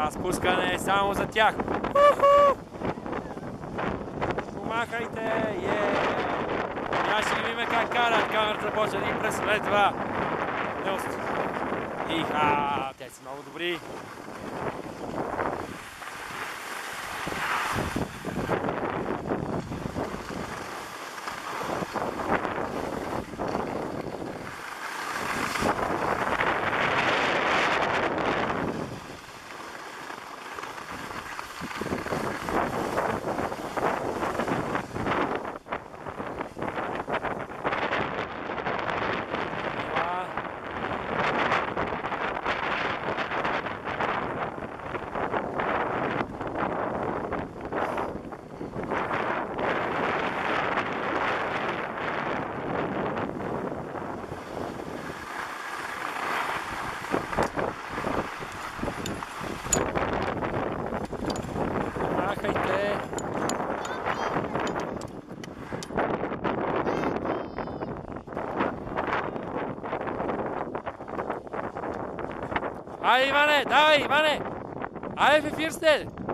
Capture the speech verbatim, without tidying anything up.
Това спускане е само за тях. Уху! Помахайте! Е! Я ще ги видим как карат. Камерата почва да ги преследва. Иха! Те са много добри. Айде, Иване, давай, Иване! Айде в ефир сте!